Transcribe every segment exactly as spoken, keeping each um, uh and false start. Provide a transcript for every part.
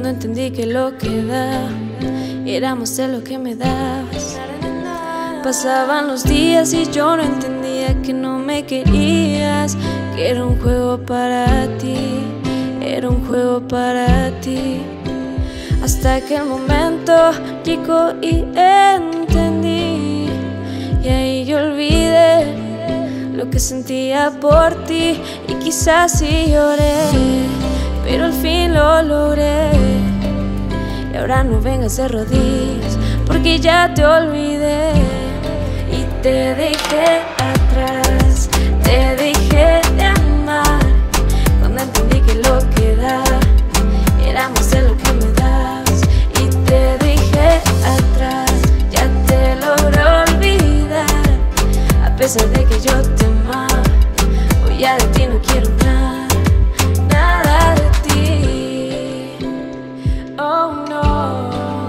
cuando entendí que lo que da era más de lo que me dabas. Pasaban los días y yo no entendía que no me querías, que era un juego para ti, era un juego para ti. Hasta que el momento llegó y entendí, y ahí yo olvidé lo que sentía por ti. Y quizás sí lloré, pero al fin lo logré. Y ahora no vengas de rodillas, porque ya te olvidé. Y te dejé atrás, te dejé de amar, cuando entendí que lo que da era más de lo que me das. Y te dejé atrás, ya te logré olvidar. A pesar de que yo te amaba, hoy ya de ti no quiero nada, nada de ti. Oh no.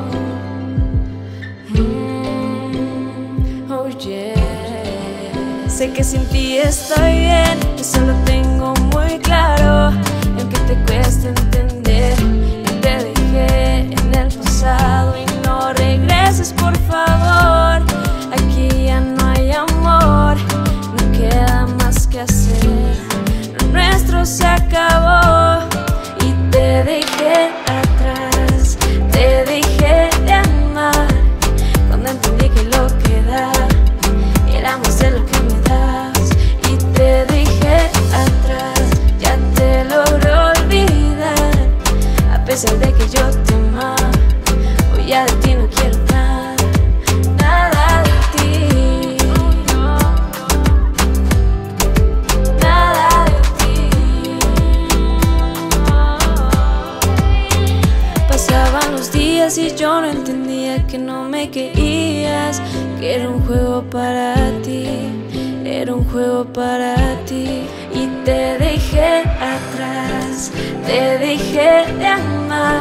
Mm, oh yeah. Sé que sin ti estoy bien, eso lo tengo muy claro. Y aunque te cueste entender, yo te dejé en el pasado y no regreses, por favor. Aquí ya no hay amor, no queda más que hacer, lo nuestro se acabó. Y te dejé atrás, te dejé de amar, cuando entendí que lo que da era más de lo que me das. Y te dejé atrás, ya te logré olvidar. A pesar de que yo te amaba, hoy ya de ti no quiero nada, nada de ti, nada de ti. Pasaban los días y yo no entendía que no me querías, que era un juego para ti, era un juego para ti. Y te dejé atrás, te dejé de amar,